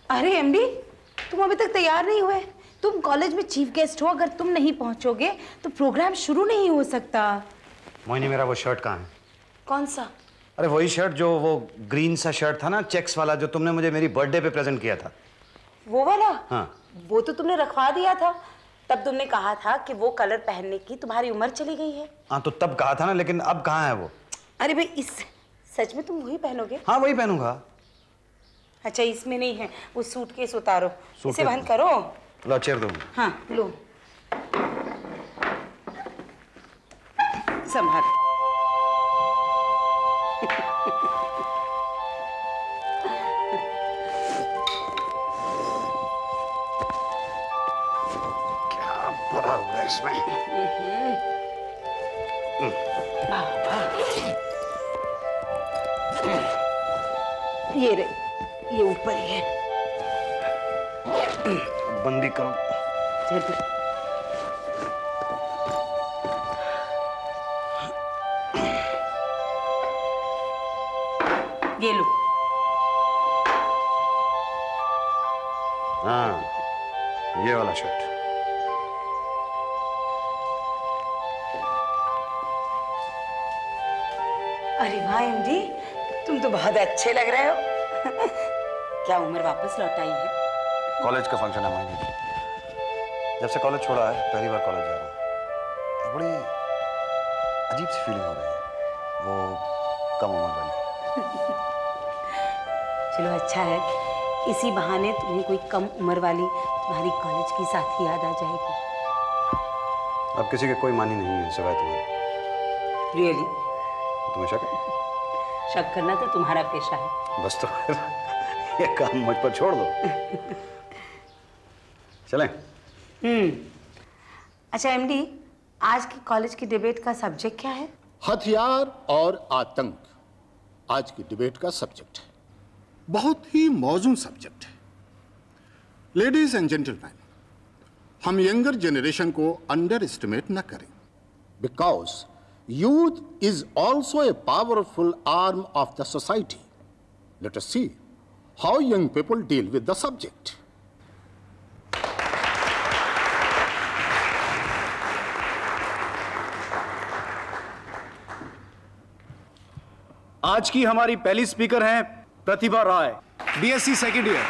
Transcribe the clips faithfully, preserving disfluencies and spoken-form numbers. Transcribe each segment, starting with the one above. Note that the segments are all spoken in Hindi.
अरे एमडी, तुम अभी तक तैयार नहीं हुए। तुम कॉलेज में चीफ गेस्ट हो, अगर तुम नहीं पहुंचोगे तो प्रोग्राम शुरू नहीं हो सकता। मोहिनी, मेरा वो शर्ट कहाँ है? कौन सा? अरे वही शर्ट जो वो ग्रीन सा शर्ट था ना, चेक्स वाला, जो तुमने मुझे मेरी बर्थडे पे प्रेजेंट किया था। वो वाला? हाँ। वो तो तुमने रखवा दिया था। तब तुमने कहा था कि वो कलर पहनने की तुम्हारी उम्र चली गई है। हाँ तो तब कहा था ना, लेकिन अब कहाँ है वो? अरे भाई, इस सच में तुम वही पहनोगे? हाँ वही पहनूंगा। अच्छा, इसमें नहीं है, वो सूटकेस उतारो, इसे बंद सूटकेस? करो। लो चेयर दो। हाँ लो, संभाल। क्या बुरा हुआ इसमें? ये रे, ये ऊपर ही है। बंदी करो। ये लो। हाँ, ये वाला शर्ट। अरे वाह एमडी, तुम तो बहुत अच्छे लग रहे हो। क्या उम्र वापस लौट आई है? कॉलेज का फंक्शन है मोहिनी। जब से कॉलेज छोड़ा है, पहली बार कॉलेज जा रहा हूँ। बड़ी अजीब सी फीलिंग हो रही है, वो कम उम्र वाली। चलो अच्छा है, इसी बहाने तुम्हें कोई कम उम्र वाली तुम्हारी कॉलेज की साथी याद आ जाएगी। अब किसी के कोई मानी नहीं है सिवाय तुम्हारे। रियली? तुम्हें शक है? शक करना तो तुम्हारा पेशा है। बस तो ये काम मुझ पर छोड़ दो। चलें? हम्म। अच्छा एमडी, आज की कॉलेज की डिबेट का सब्जेक्ट क्या है? हथियार और आतंक आज की डिबेट का सब्जेक्ट है। बहुत ही मौजूद सब्जेक्ट है। लेडीज एंड जेंटलमैन, हम यंगर जनरेशन को अंडर एस्टिमेट न करें, because youth is also a powerful arm of the society. Let us see how young people deal with the subject. आज की हमारी पहली स्पीकर हैं Pratibha Rai, BSc second year.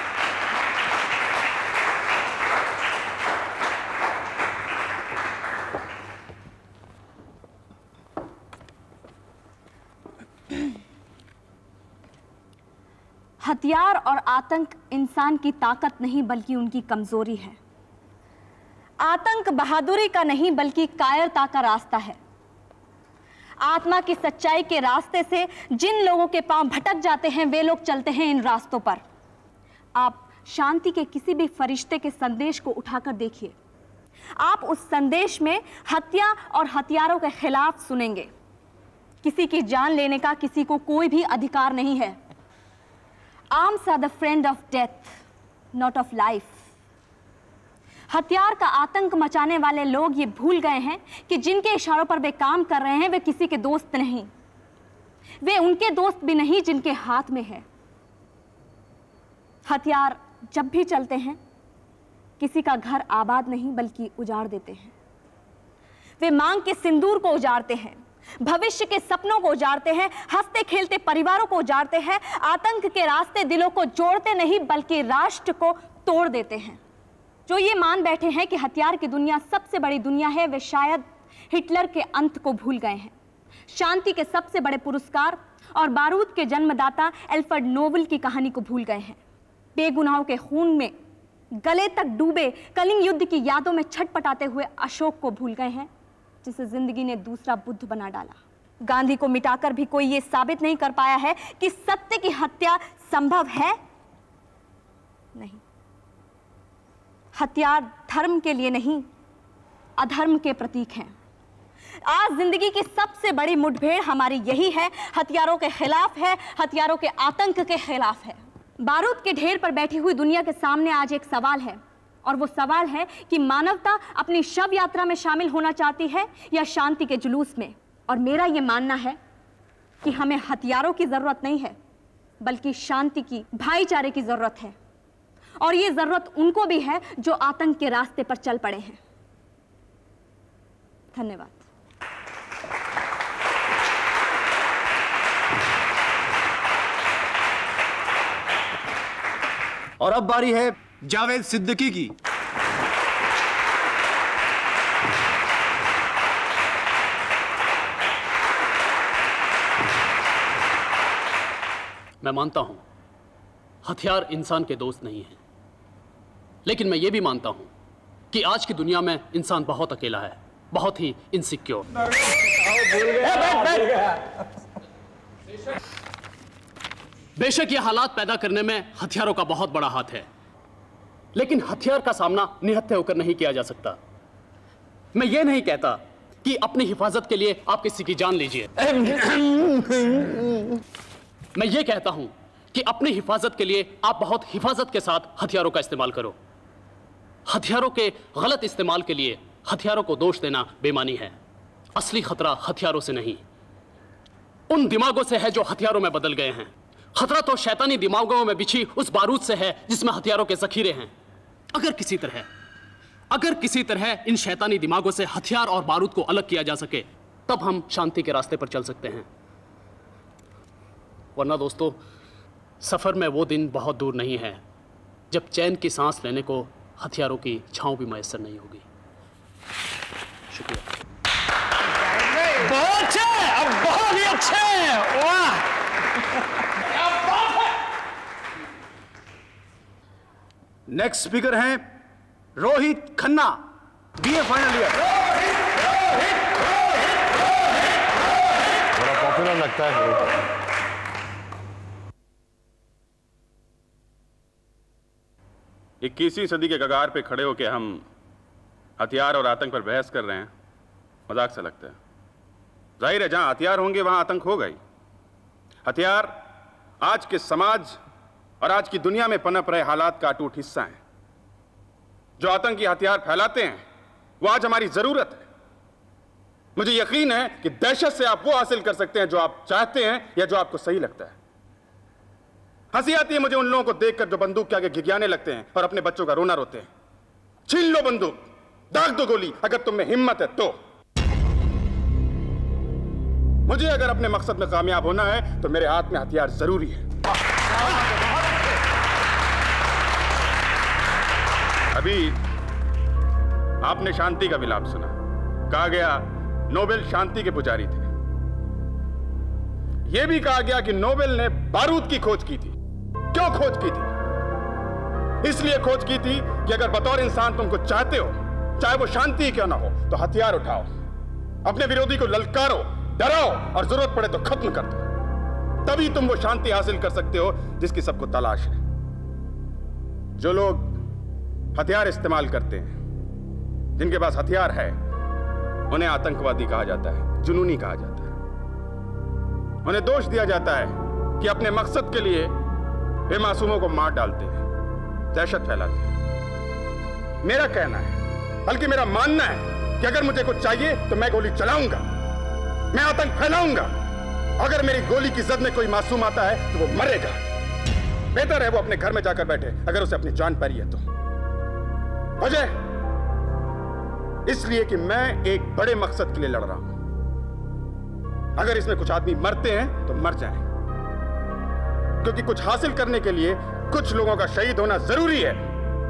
हथियार और आतंक इंसान की ताकत नहीं बल्कि उनकी कमजोरी है। आतंक बहादुरी का नहीं बल्कि कायरता का रास्ता है। आत्मा की सच्चाई के रास्ते से जिन लोगों के पांव भटक जाते हैं वे लोग चलते हैं इन रास्तों पर। आप शांति के किसी भी फरिश्ते के संदेश को उठाकर देखिए, आप उस संदेश में हत्या और हथियारों के खिलाफ सुनेंगे। किसी की जान लेने का किसी को कोई भी अधिकार नहीं है। Arms are the friend of death, not of life. हथियार का आतंक मचाने वाले लोग ये भूल गए हैं कि जिनके इशारों पर वे काम कर रहे हैं वे किसी के दोस्त नहीं, वे उनके दोस्त भी नहीं जिनके हाथ में है। हथियार जब भी चलते हैं किसी का घर आबाद नहीं बल्कि उजाड़ देते हैं। वे मांग के सिंदूर को उजाड़ते हैं, भविष्य के सपनों को उजाड़ते हैं, हंसते खेलते परिवारों को उजाड़ते हैं। आतंक के रास्ते दिलों को जोड़ते नहीं बल्कि राष्ट्र को तोड़ देते हैं। जो ये मान बैठे हैं कि हथियार की दुनिया सबसे बड़ी दुनिया है, वे शायद हिटलर के अंत को भूल गए हैं, शांति के सबसे बड़े पुरस्कार और बारूद के जन्मदाता एल्फ्रेड नोबेल की कहानी को भूल गए हैं। बेगुनाहों के खून में गले तक डूबे कलिंग युद्ध की यादों में छटपटाते हुए अशोक को भूल गए हैं, जिसे जिंदगी ने दूसरा बुद्ध बना डाला। गांधी को मिटाकर भी कोई ये साबित नहीं कर पाया है कि सत्य की हत्या संभव है। नहीं, हथियार धर्म के लिए नहीं अधर्म के प्रतीक हैं। आज जिंदगी की सबसे बड़ी मुठभेड़ हमारी यही है, हथियारों के खिलाफ है, हथियारों के आतंक के खिलाफ है। बारूद के ढेर पर बैठी हुई दुनिया के सामने आज एक सवाल है, और वो सवाल है कि मानवता अपनी शव यात्रा में शामिल होना चाहती है या शांति के जुलूस में। और मेरा ये मानना है कि हमें हथियारों की जरूरत नहीं है बल्कि शांति की, भाईचारे की जरूरत है। और ये जरूरत उनको भी है जो आतंक के रास्ते पर चल पड़े हैं। धन्यवाद। और अब बारी है जावेद सिद्दीकी की। मैं मानता हूं हथियार इंसान के दोस्त नहीं हैं, लेकिन मैं ये भी मानता हूं कि आज की दुनिया में इंसान बहुत अकेला है, बहुत ही इनसिक्योर। बेशक ये हालात पैदा करने में हथियारों का बहुत बड़ा हाथ है, लेकिन हथियार का सामना निहत्थे होकर नहीं किया जा सकता। मैं ये नहीं कहता कि अपनी हिफाजत के लिए आप किसी की जान लीजिए। मैं ये कहता हूं कि अपनी हिफाजत के लिए आप बहुत हिफाजत के साथ हथियारों का इस्तेमाल करो। हथियारों के गलत इस्तेमाल के लिए हथियारों को दोष देना बेईमानी है। असली खतरा हथियारों से नहीं, उन दिमागों से है जो हथियारों में बदल गए हैं। खतरा तो शैतानी दिमागों में बिछी उस बारूद से है जिसमें हथियारों के जखीरे हैं। अगर किसी तरह अगर किसी तरह इन शैतानी दिमागों से हथियार और बारूद को अलग किया जा सके, तब हम शांति के रास्ते पर चल सकते हैं। वरना दोस्तों, सफर में वो दिन बहुत दूर नहीं है जब चैन की सांस लेने को हथियारों की छांव भी मैसर नहीं होगी। शुक्रिया। बहुत अच्छे, अब बहुत ही अच्छे, वाह। नेक्स्ट स्पीकर हैं Rohit Khanna, BA final year. बड़ा पॉपुलर लगता है। इक्कीसवीं सदी के कगार पे खड़े होकर हम हथियार और आतंक पर बहस कर रहे हैं, मजाक सा लगता है। जाहिर है जहां हथियार होंगे वहां आतंक होगा ही। हथियार आज के समाज और आज की दुनिया में पनप रहे हालात का अटूट हिस्सा है। जो आतंकी हथियार फैलाते हैं वो आज हमारी जरूरत है। मुझे यकीन है कि दहशत से आप वो हासिल कर सकते हैं जो आप चाहते हैं या जो आपको सही लगता है। हंसी आती है मुझे उन लोगों को देखकर जो बंदूक के आगे घिघियाने लगते हैं और अपने बच्चों का रोना रोते हैं। छीन लो बंदूक, दाग दो गोली, अगर तुम में हिम्मत है तो। मुझे अगर अपने मकसद में कामयाब होना है तो मेरे हाथ में हथियार जरूरी है। अभी आपने शांति का विलाप सुना। कहा गया नोबेल शांति के पुजारी थे। यह भी कहा गया कि नोबेल ने बारूद की खोज की थी। क्यों खोज की थी? इसलिए खोज की थी कि अगर बतौर इंसान तुम कुछ चाहते हो, चाहे वो शांति ही क्यों ना हो, तो हथियार उठाओ, अपने विरोधी को ललकारो, डराओ और जरूरत पड़े तो खत्म कर दो। तभी तुम वो शांति हासिल कर सकते हो जिसकी सबको तलाश है। जो लोग हथियार इस्तेमाल करते हैं, जिनके पास हथियार है, उन्हें आतंकवादी कहा जाता है, जुनूनी कहा जाता है। उन्हें दोष दिया जाता है कि अपने मकसद के लिए बेमासूमों को मार डालते हैं, दहशत फैलाते हैं। मेरा कहना है, बल्कि मेरा मानना है कि अगर मुझे कुछ चाहिए तो मैं गोली चलाऊंगा, मैं आतंक फैलाऊंगा। अगर मेरी गोली की जद में कोई मासूम आता है तो वो मरेगा। बेहतर है वो अपने घर में जाकर बैठे, अगर उसे अपनी जान प्यारी है तो। वजह इसलिए कि मैं एक बड़े मकसद के लिए लड़ रहा हूं। अगर इसमें कुछ आदमी मरते हैं तो मर जाएं, क्योंकि कुछ हासिल करने के लिए कुछ लोगों का शहीद होना जरूरी है।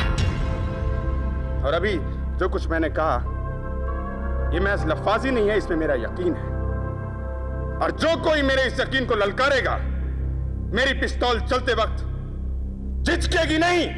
और अभी जो कुछ मैंने कहा ये महज लफ्ज़ी नहीं है, इसमें मेरा यकीन है। और जो कोई मेरे इस यकीन को ललकारेगा, मेरी पिस्तौल चलते वक्त झिझकेगी नहीं।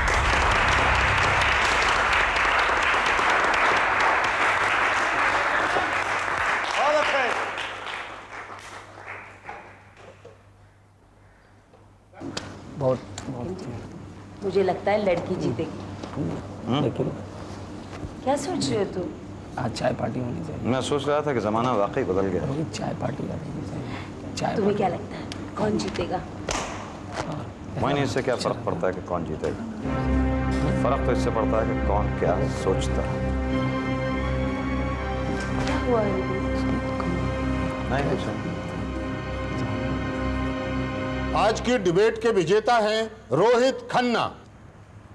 बहुत बहुत मुझे लगता है लड़की जीतेगी। लेकिन क्या सोच रहे हो तुम? आज चाय पार्टी होनी चाहिए। मैं सोच रहा था कि ज़माना वाकई बदल गया। रोहित, चाय पार्टी होनी चाहिए। चाय तुम्हें क्या लगता है कौन जीतेगा? मैंने इससे क्या फ़र्क पड़ता है कि कौन जीतेगा? फ़र्क तो इससे पड़ता है कि कौन क्या सोचता है। क्या हुआ है? नहीं कुछ नहीं। आज की डिबेट के विजेता हैं रोहित खन्ना।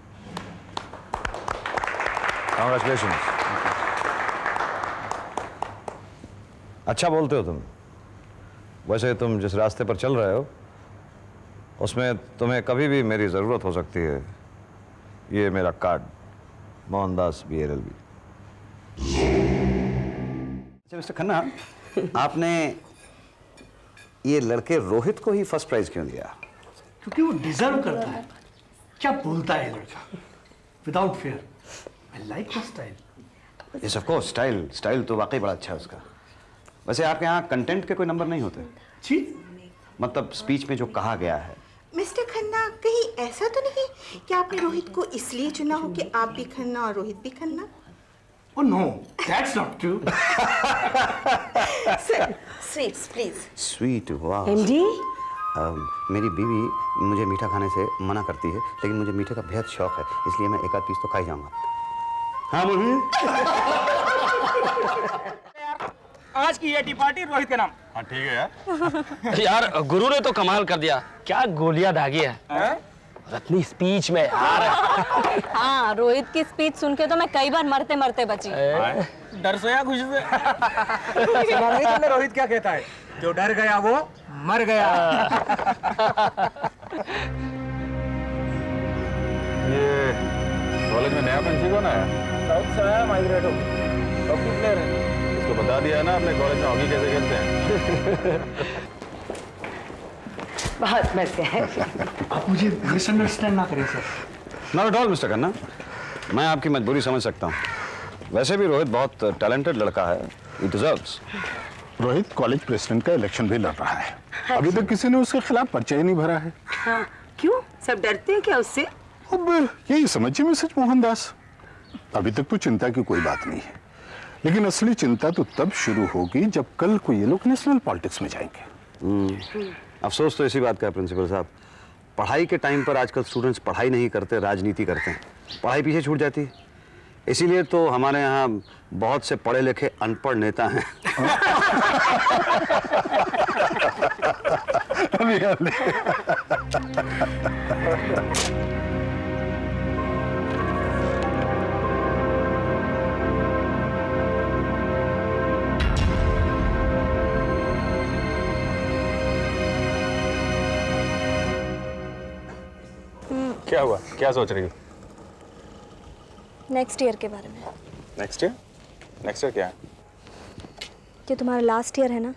Congratulations. अच्छा बोलते हो तुम। वैसे तुम जिस रास्ते पर चल रहे हो उसमें तुम्हें कभी भी मेरी ज़रूरत हो सकती है। ये मेरा card, Mohandas B L L B. अच्छा मिस्टर खन्ना, आपने ये लड़के रोहित को ही फर्स्ट प्राइज क्यों दिया? क्योंकि वो डिजर्व करता है। क्या बोलता है लड़का, without fear. I like the style. Yes of course, style style तो वाकई बड़ा अच्छा है उसका। वैसे आपके यहाँ कंटेंट के कोई नंबर नहीं होते? जी, मतलब स्पीच में जो कहा गया है। मिस्टर खन्ना, कहीं ऐसा तो नहीं कि आपने रोहित को इसलिए चुना हो कि आप भी खन्ना और रोहित भी Khanna? Oh no, that's not true. Sir, sweets, please. Sweet, वाह। एमडी, मेरी बीवी मुझे मीठा खाने से मना करती है, लेकिन मुझे मीठे का बेहद शौक है, इसलिए मैं एक आध पीस तो खा ही जाऊंगा। हाँ मुझे आज की ये टी पार्टी रोहित के नाम। हाँ ठीक है यार। यार गुरु ने तो कमाल कर दिया, क्या गोलियां दागी है, है? अपनी स्पीच में यार। हाँ, रोहित की स्पीच सुन के तो मैं कई बार मरते मरते बची। डर से या खुशी से? रोहित ने रोहित क्या कहता है, जो डर गया वो मर गया। ये कॉलेज में नया प्रिंसिपल कौन आया? साउथ से आया, माइग्रेट हो गया। हॉकी प्लेयर है। इसको बता दिया है ना अपने कॉलेज में हॉकी कैसे खेलते हैं? बहुत मजे है। आप मुझे मिसअंडरस्टैंड ना करें sir. Not at all mister Khanna, मैं आपकी मजबूरी समझ सकता हूँ। वैसे भी रोहित बहुत टैलेंटेड लड़का है, he deserves। Rohit college president का इलेक्शन भी लड़ रहा है। अभी तक किसी ने उसके खिलाफ पर्चा ही नहीं भरा है। हाँ, क्यों? सब डरते हैं क्या उससे? अब यही समझिए मिसेज मोहनदास, अभी तक तो चिंता की कोई बात नहीं है, लेकिन असली चिंता तो तब शुरू होगी जब कल को ये लोग नेशनल पॉलिटिक्स में जाएंगे। अफसोस तो इसी बात का है प्रिंसिपल साहब, पढ़ाई के टाइम पर आजकल स्टूडेंट्स पढ़ाई नहीं करते, राजनीति करते हैं। पढ़ाई पीछे छूट जाती है, इसीलिए तो हमारे यहाँ बहुत से पढ़े लिखे अनपढ़ नेता हैं। क्या हुआ, क्या सोच रही हो? नेक्स्ट ईयर के बारे में। Next year? नेक्स्ट ईयर क्या है? ये तुम्हारा लास्ट ईयर है ना,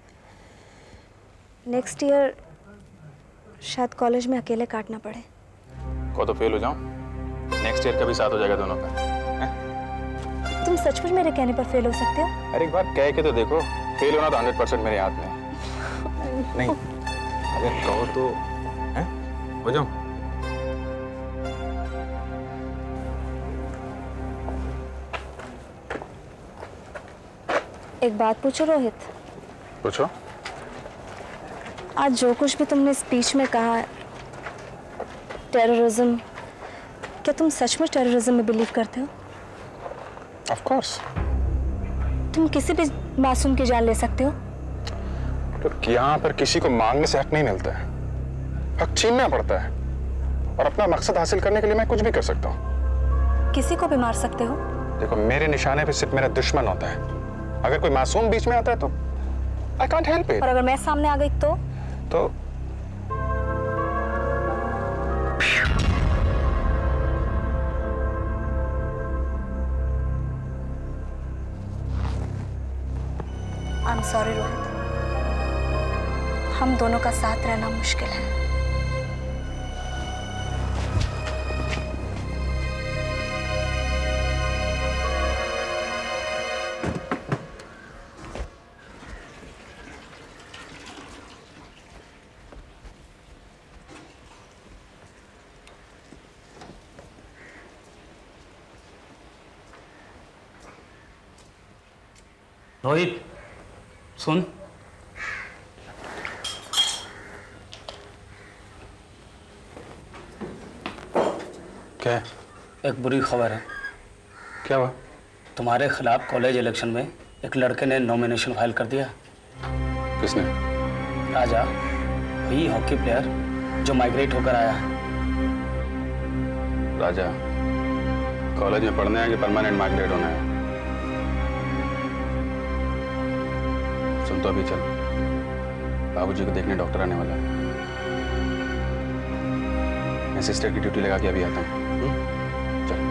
नेक्स्ट ईयर शायद कॉलेज में अकेले काटना पड़े। को तो फेल हो जाऊं, नेक्स्ट ईयर का भी साथ हो जाएगा दोनों का। तुम सचमुच मेरे कहने पर फेल हो सकते हो? अरे एक बार कह के तो देखो, फेल होना तो हंड्रेड परसेंट मेरे हाथ में है। नहीं, अगर कहो तो है? हो जाऊं? एक बात पूछो रोहित। पूछो। आज जो कुछ भी तुमने स्पीच में कहा, टेररिज्म, क्या तुम सचमुच टेररिज्म में बिलीव करते हो? Of course. तुम किसी भी मासूम की जान ले सकते हो? तो यहाँ पर किसी को मांगने से हक नहीं मिलता है, हक छीनना पड़ता है, और अपना मकसद हासिल करने के लिए मैं कुछ भी कर सकता हूँ। किसी को भी मार सकते हो? देखो, मेरे निशाने पे सिर्फ मेरा दुश्मन होता है, अगर कोई मासूम बीच में आता है तो I can't help it। और अगर मैं सामने आ गई तो? तो I'm sorry रोहित, हम दोनों का साथ रहना मुश्किल है। रोहित सुन, क्या? एक बुरी खबर है। क्या हुआ? तुम्हारे खिलाफ कॉलेज इलेक्शन में एक लड़के ने नॉमिनेशन फाइल कर दिया। किसने? राजा, वही हॉकी प्लेयर जो माइग्रेट होकर आया। राजा? कॉलेज में पढ़ने आए कि परमानेंट माइग्रेट होना है? सुन तो अभी चल, बाबूजी को देखने डॉक्टर आने वाला है। मैं सिस्टर की ड्यूटी लगा के अभी आता हूँ। चल।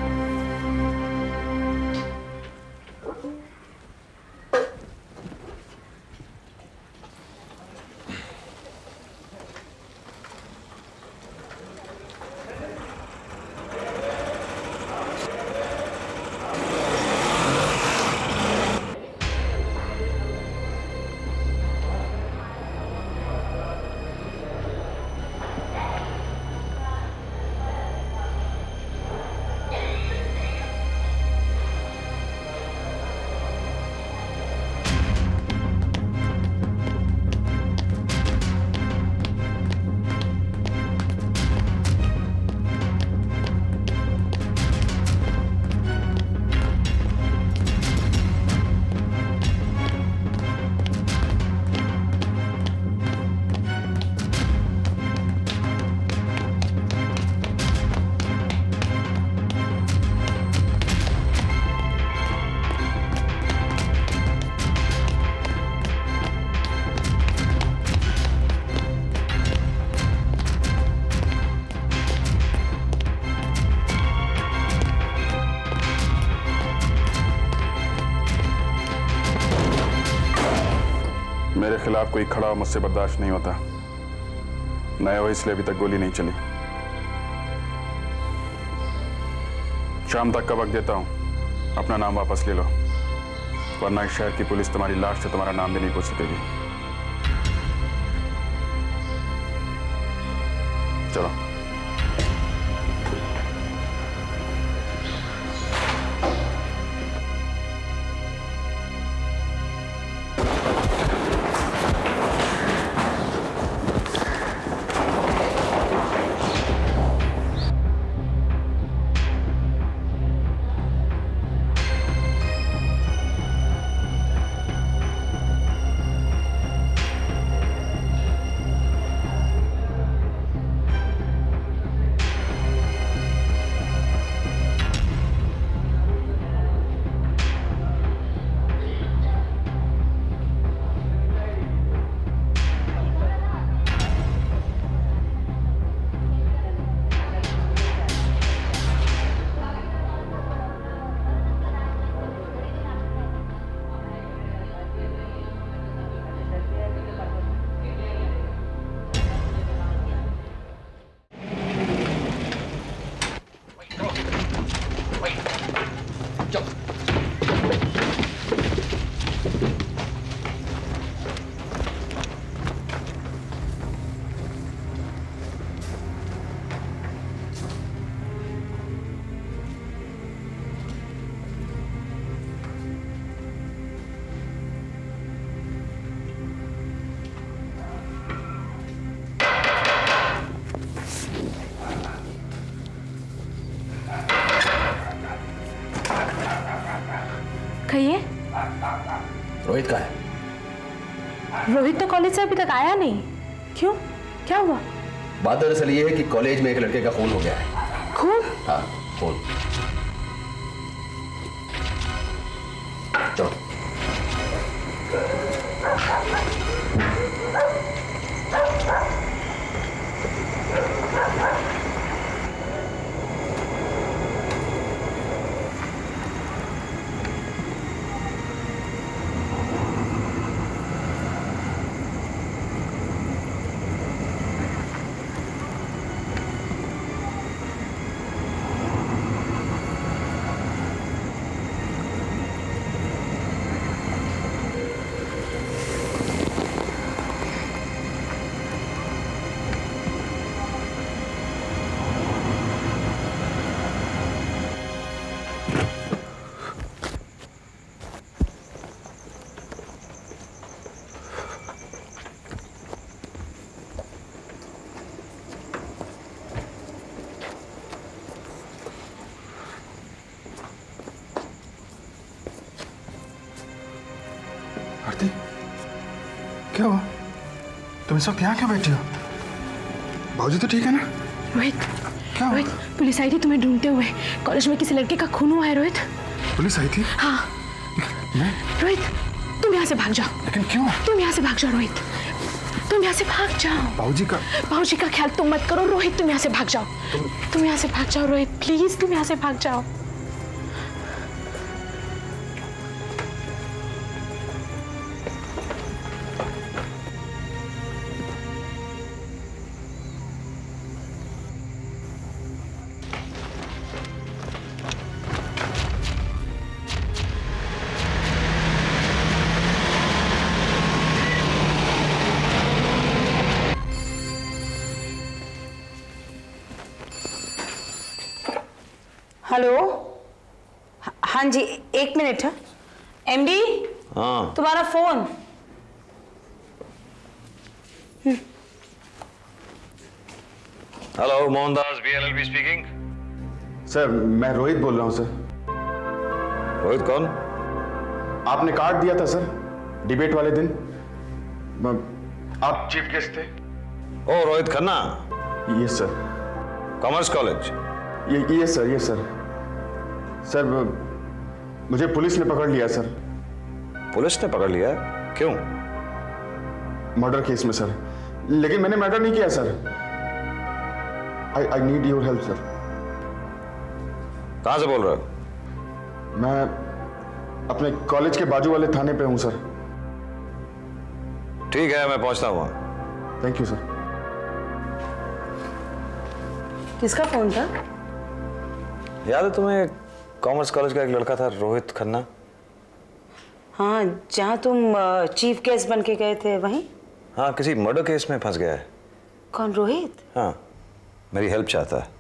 मेरे खिलाफ कोई खड़ा मुझसे बर्दाश्त नहीं होता। नए हो इसलिए अभी तक गोली नहीं चली। शाम तक का वक्त देता हूं, अपना नाम वापस ले लो, वरना इस शहर की पुलिस तुम्हारी लाश से तुम्हारा नाम भी नहीं पूछ सकेगी। चलो। कहिए। रोहित कहाँ है? रोहित तो कॉलेज से अभी तक आया नहीं। क्यों, क्या हुआ? बात दरअसल ये है कि कॉलेज में एक लड़के का खून हो गया है। खून? हाँ, खून। चलो। क्या हुआ? तुम इस वक्त यहाँ क्यों बैठी हो? बाबूजी तो ठीक है ना? रोहित, रोहित, पुलिस आई थी तुम्हें ढूंढते हुए। कॉलेज में किसी लड़के का खून हुआ है रोहित। पुलिस आई थी? हाँ। मैं? रोहित, तुम यहाँ से भाग जाओ। लेकिन क्यों? तुम यहाँ से भाग जाओ रोहित, तुम यहाँ से भाग जाओ। बाबूजी का बाबूजी का ख्याल तुम मत करो रोहित, तुम यहाँ से भाग जाओ। तुम, तुम यहाँ से भाग जाओ रोहित, प्लीज तुम यहाँ से भाग जाओ। हेलो, हाँ जी, एक मिनट। है एमडी, हाँ तुम्हारा phone. Hello, Mohandas BLLB speaking. Sir, मैं रोहित बोल रहा हूँ सर। रोहित कौन? आपने कार्ड दिया था सर डिबेट वाले दिन, आप चीफ गेस्ट थे। Oh, Rohit Khanna. Yes sir. Commerce college. ये ये सर, ये सर। सर, मुझे पुलिस ने पकड़ लिया सर। पुलिस ने पकड़ लिया? क्यों? मर्डर केस में सर। लेकिन मैंने मर्डर नहीं किया sir. I I need your help sir. कहां से बोल रहे हो? मैं अपने कॉलेज के बाजू वाले थाने पे हूं सर। ठीक है, मैं पहुंचता हूं वहां। Thank you sir. किसका फोन था? याद है तुम्हें, कॉमर्स कॉलेज का एक लड़का था रोहित खन्ना। हाँ, जहाँ तुम चीफ गेस्ट बन के गए थे वहीं? हाँ, किसी मर्डर केस में फंस गया है। कौन, रोहित? हाँ, मेरी हेल्प चाहता है,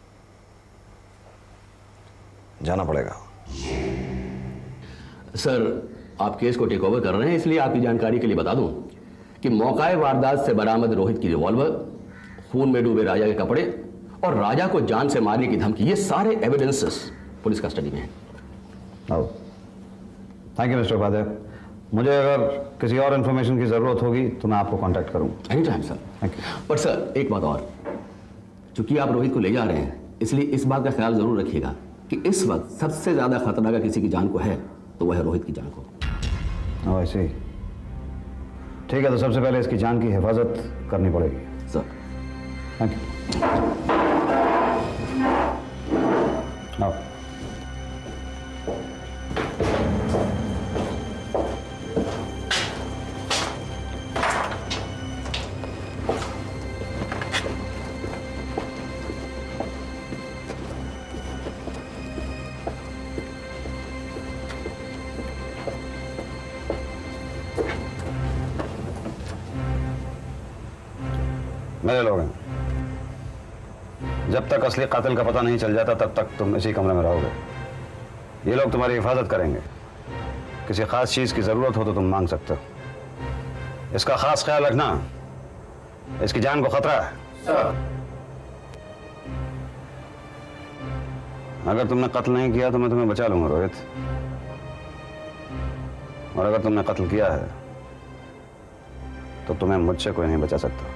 जाना पड़ेगा। सर, आप केस को टेक ओवर कर रहे हैं, इसलिए आपकी जानकारी के लिए बता दूं कि मौकाए वारदात से बरामद रोहित की रिवॉल्वर, खून में डूबे राजा के कपड़े और राजा को जान से मारने की धमकी, ये सारे एविडेंसेस पुलिस कस्टडी में हैं। Thank you mister Upadhyay. मुझे अगर किसी और इन्फॉर्मेशन की जरूरत होगी तो मैं आपको कांटेक्ट करूंगा। Any time sir. Thank you. But sir, एक बात और, चूंकि आप रोहित को ले जा रहे हैं, इसलिए इस बात का ख्याल जरूर रखिएगा कि इस वक्त सबसे ज्यादा खतरा अगर किसी की जान को है तो वह है रोहित की जान को। ओह, ऐसे ही। ठीक है, तो सबसे पहले इसकी जान की हिफाजत करनी पड़ेगी। Sir, thank you. आओ। मेरे लोग हैं, जब तक असली कातिल का पता नहीं चल जाता तब तक तुम इसी कमरे में रहोगे। ये लोग तुम्हारी हिफाजत करेंगे। किसी खास चीज की जरूरत हो तो तुम मांग सकते हो। इसका खास ख्याल रखना, इसकी जान को खतरा है। सर। अगर तुमने कत्ल नहीं किया तो मैं तुम्हें बचा लूंगा रोहित, और अगर तुमने कत्ल किया है तो तुम्हें मुझसे कोई नहीं बचा सकता।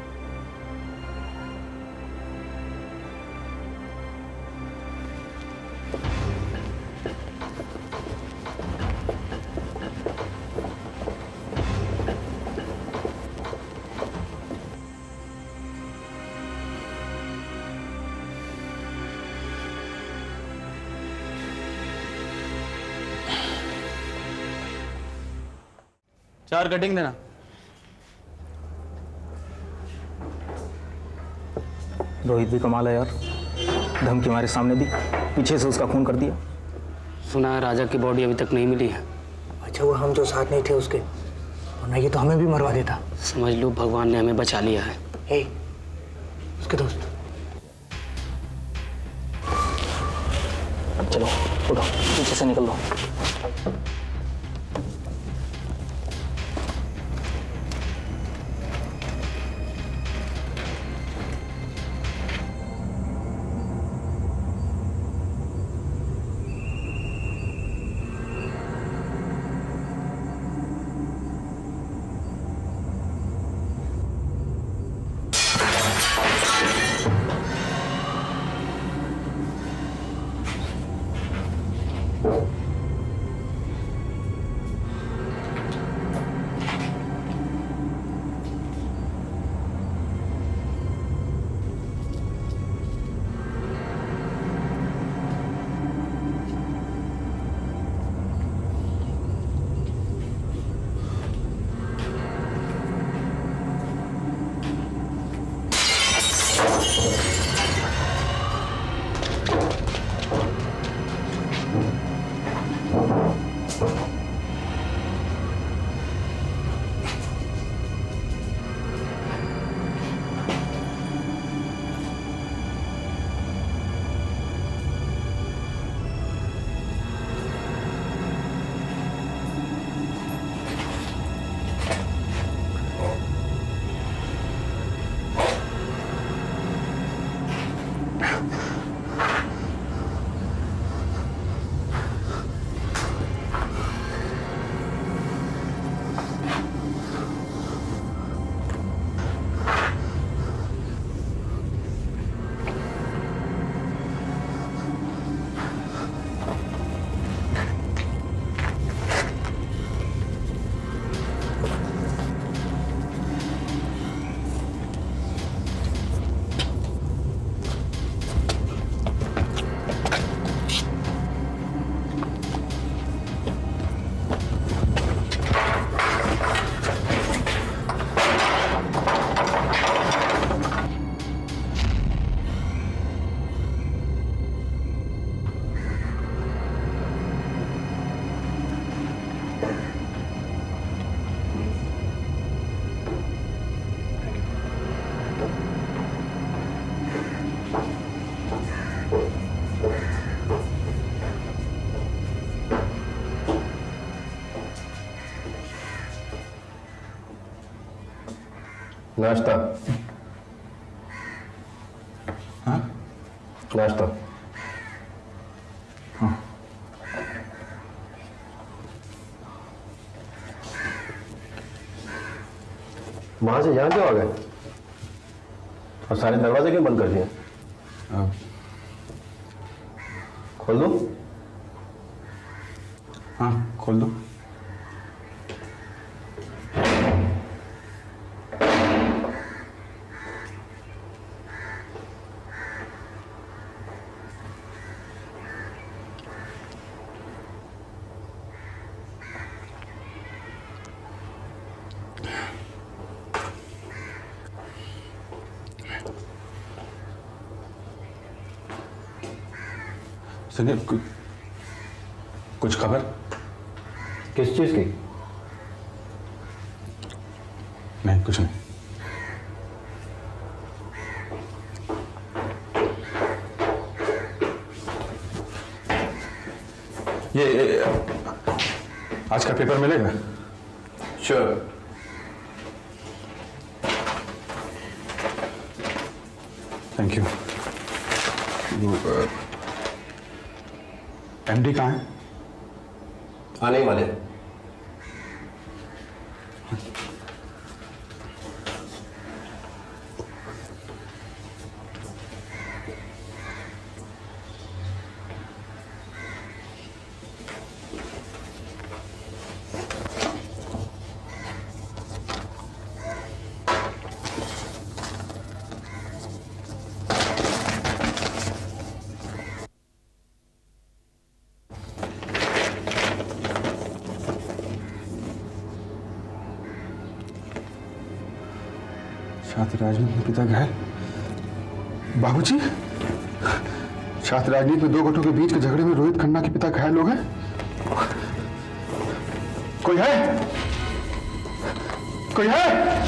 चार कटिंग देना। रोहित भी कमाल है यार, धमकी हमारे सामने दी, पीछे से उसका खून कर दिया। सुना है राजा की बॉडी अभी तक नहीं मिली है। अच्छा, वो हम जो साथ नहीं थे उसके, वरना ये तो हमें भी मरवा देता। समझ लो भगवान ने हमें बचा लिया है। हे, उसके दोस्त, चलो उठो, पीछे से निकल लो। नाश्ता। हाँ? नाश्ता। हाँ। वहां से यहाँ क्यों आ गए? और सारे दरवाजे क्यों बंद कर दिए? खोल दो। हाँ, खोल दो। सुनिए, कुछ कुछ खबर? किस चीज की? नहीं, कुछ नहीं। ये, ये आज का पेपर मिलेगा? श्योर। Thank you. एमडी कहाँ है? आने ही वाले। छात्र राजनीति में पिता घायल। बाबूजी, छात्र राजनीति में दो गुटों के बीच के झगड़े में रोहित खन्ना के पिता घायल हो गए। कोई है? कोई है?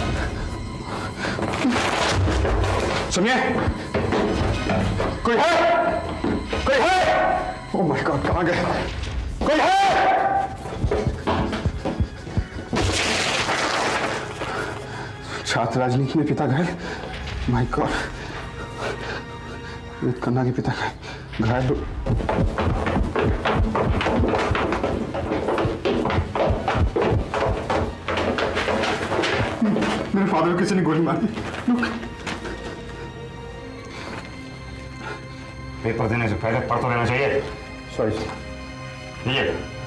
सुनिए, कोई है? कोई है? ओह माय गॉड, कहां गए? कोई है? छात्र राजनीति में पिता घायल। माय गॉड, रोहित खन्ना के पिता घायल हो। मेरे फादर को किसी ने गोली मार दी। पेपर देने से पहले पढ़ तो लेना चाहिए। Sorry sir. ये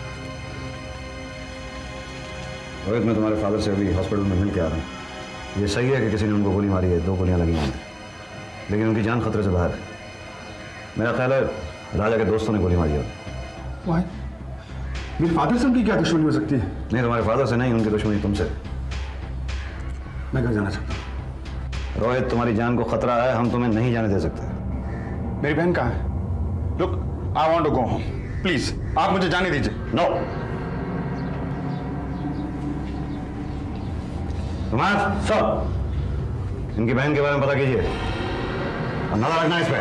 रोहित, मैं तुम्हारे फादर से अभी हॉस्पिटल में मिल के आ रहा हूँ। ये सही है कि किसी ने उनको गोली मारी है, दो गोलियां लगी हैं, लेकिन उनकी जान खतरे से बाहर है। मेरा ख्याल है राजा के दोस्तों ने गोली मारी है। Why? मेरे फादर से उनकी क्या दुश्मनी हो सकती है? नहीं, तुम्हारे फादर से नहीं, उनकी दुश्मनी तुमसे। मैं घर जाना चाहता हूँ। रोहित, तुम्हारी जान को खतरा है, हम तुम्हें नहीं जाने दे सकते। मेरी बहन कहाँ है? Look, I want to go home. Please, आप मुझे जाने दीजिए। नो। तुम्हारा सब इनकी बहन के बारे में पता कीजिए और नजर रखना इस पे।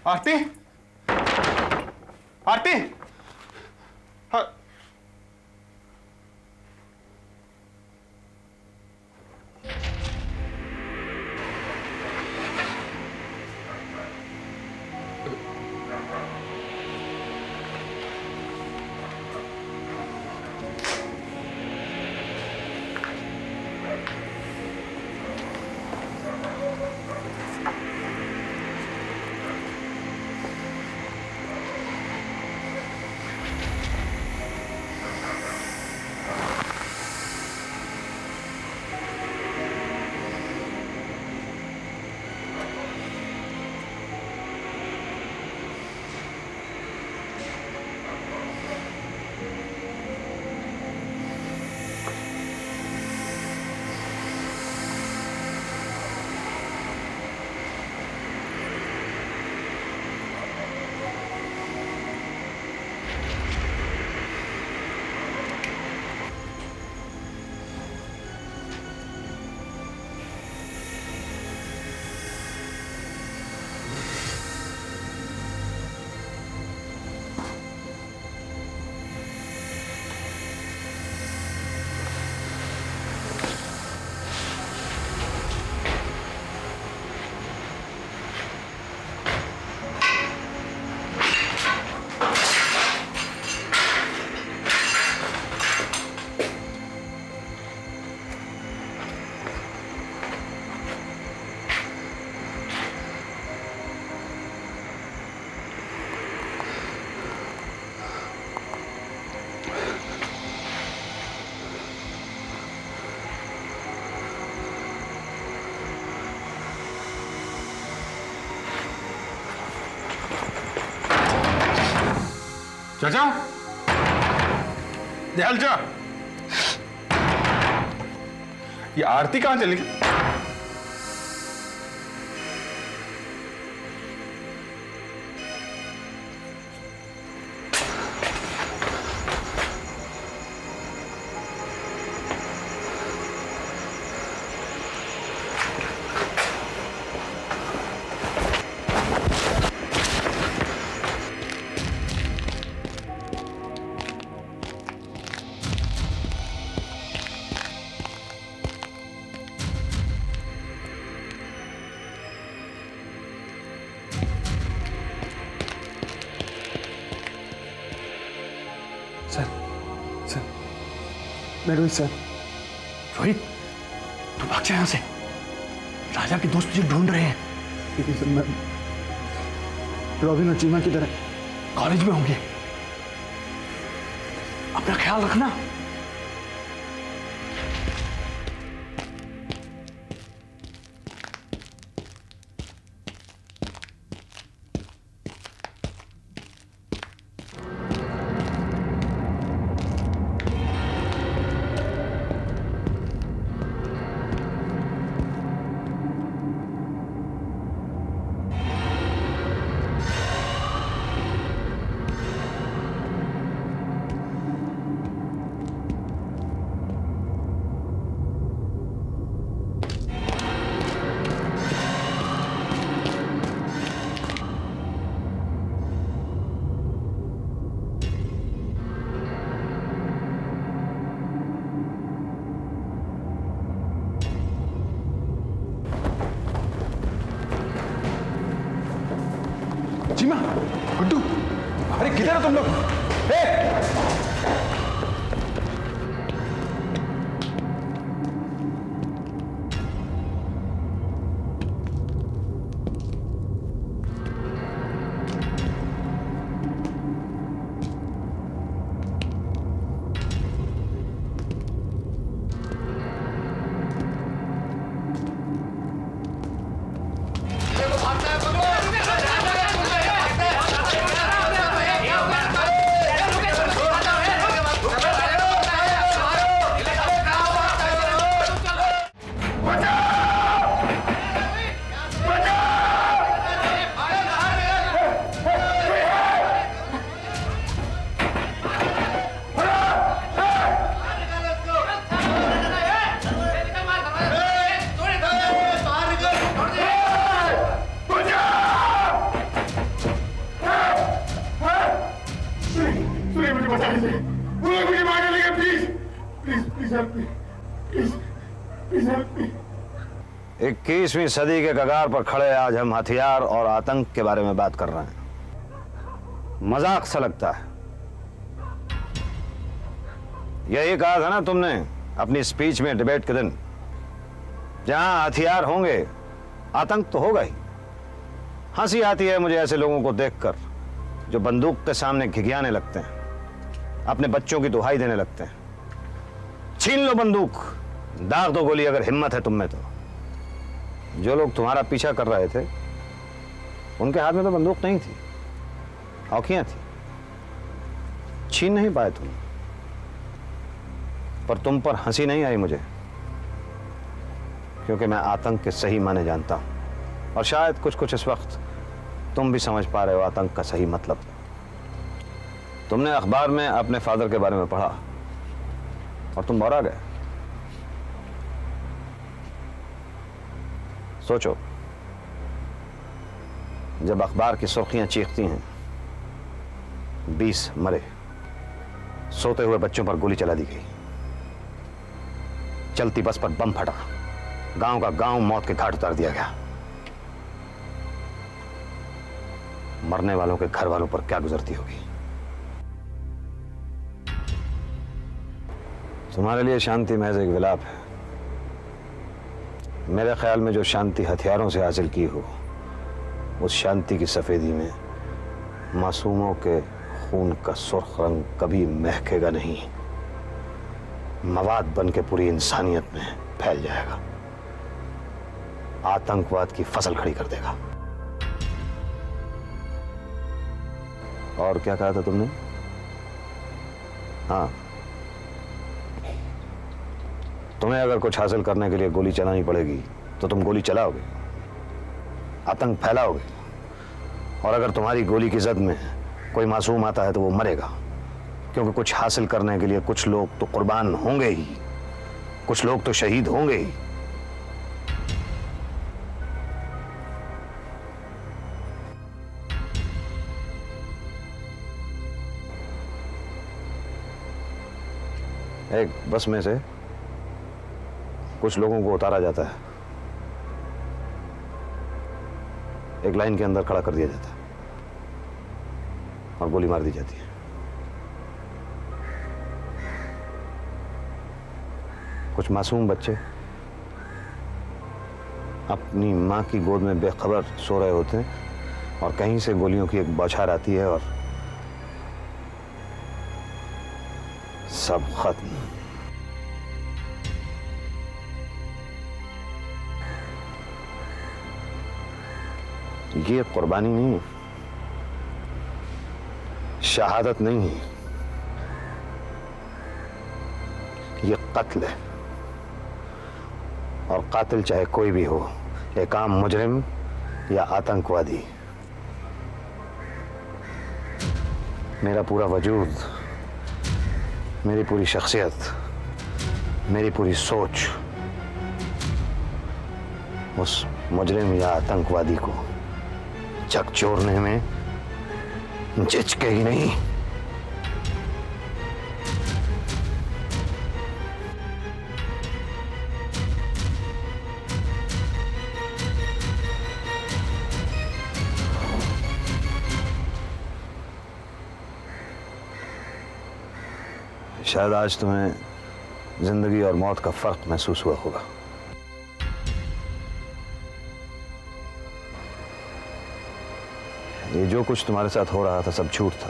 आरती, आरती, हाँ। चाचा, निहाल चा, ये आरती कहाँ चली गई? मैं रोहित सर। रोहित, तू भाग जा यहाँ से। राजा के दोस्त तुझे ढूंढ रहे हैं। लेकिन सर, मैं रॉबिन और चीमा किधर है? कॉलेज में होंगे। अपना ख्याल रखना। चीमा, गुड्डू, अरे किधर हो तुम लोग? ए! से वो लोग मुझे मारने लगे। Please please please help me, please please help me. इक्कीसवीं सदी के कगार पर खड़े आज हम हथियार और आतंक के बारे में बात कर रहे हैं। मजाक सा लगता है। यही कहा था ना तुमने अपनी स्पीच में डिबेट के दिन, जहां हथियार होंगे आतंक तो होगा ही। हंसी आती है मुझे ऐसे लोगों को देखकर जो बंदूक के सामने घिघियाने लगते हैं, अपने बच्चों की दुहाई देने लगते हैं। छीन लो बंदूक, दाग दो गोली अगर हिम्मत है तुम में तो। जो लोग तुम्हारा पीछा कर रहे थे उनके हाथ में तो बंदूक नहीं थी, औखियां थी। छीन नहीं पाए तुम, पर तुम पर हंसी नहीं आई मुझे, क्योंकि मैं आतंक के सही माने जानता हूं। और शायद कुछ कुछ इस वक्त तुम भी समझ पा रहे हो आतंक का सही मतलब। तुमने अखबार में अपने फादर के बारे में पढ़ा और तुम बौरा गए। सोचो, जब अखबार की सुर्खियां चीखती हैं बीस मरे, सोते हुए बच्चों पर गोली चला दी गई, चलती बस पर बम फटा, गांव का गांव मौत के घाट उतार दिया गया, मरने वालों के घर वालों पर क्या गुजरती होगी। तुम्हारे लिए शांति महज एक विलाप है। मेरे ख्याल में जो शांति हथियारों से हासिल की हो, उस शांति की सफेदी में मासूमों के खून का सुर्ख रंग कभी महकेगा नहीं, मवाद बन के पूरी इंसानियत में फैल जाएगा, आतंकवाद की फसल खड़ी कर देगा। और क्या कहा था तुमने? हाँ, तुम्हें अगर कुछ हासिल करने के लिए गोली चलानी पड़ेगी तो तुम गोली चलाओगे, आतंक फैलाओगे, और अगर तुम्हारी गोली की जद में कोई मासूम आता है तो वो मरेगा, क्योंकि कुछ हासिल करने के लिए कुछ लोग तो कुर्बान होंगे ही, कुछ लोग तो शहीद होंगे ही। एक बस में से कुछ लोगों को उतारा जाता है, एक लाइन के अंदर खड़ा कर दिया जाता है और गोली मार दी जाती है। कुछ मासूम बच्चे अपनी मां की गोद में बेखबर सो रहे होते हैं और कहीं से गोलियों की एक बौछार आती है और सब खत्म। ये कुर्बानी नहीं, शहादत नहीं है, ये कत्ल है। और कातिल चाहे कोई भी हो, एक आम मुजरिम या आतंकवादी, मेरा पूरा वजूद, मेरी पूरी शख्सियत, मेरी पूरी सोच उस मुजरिम या आतंकवादी को झकझोरने में झिझकेगी नहीं। शायद आज तुम्हें जिंदगी और मौत का फर्क महसूस हुआ होगा। ये जो कुछ तुम्हारे साथ हो रहा था सब झूठ था।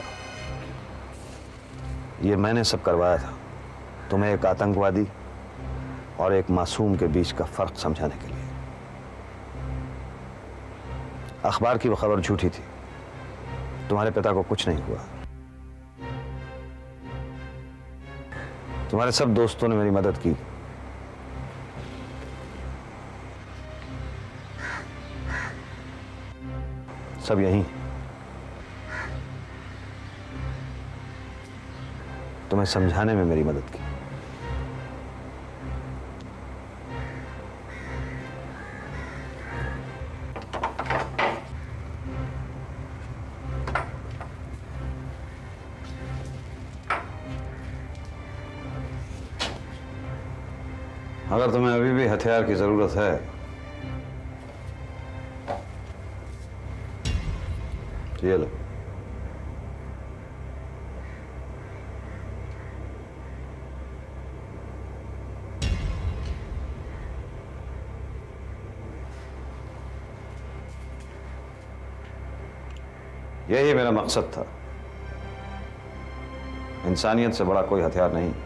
ये मैंने सब करवाया था, तुम्हें एक आतंकवादी और एक मासूम के बीच का फर्क समझाने के लिए। अखबार की वो खबर झूठी थी, तुम्हारे पिता को कुछ नहीं हुआ। तुम्हारे सब दोस्तों ने मेरी मदद की। सब यहीं तुम्हें समझाने में मेरी मदद की। अगर तुम्हें अभी भी हथियार की जरूरत है, ये लो। यही मेरा मकसद था। इंसानियत से बड़ा कोई हथियार नहीं।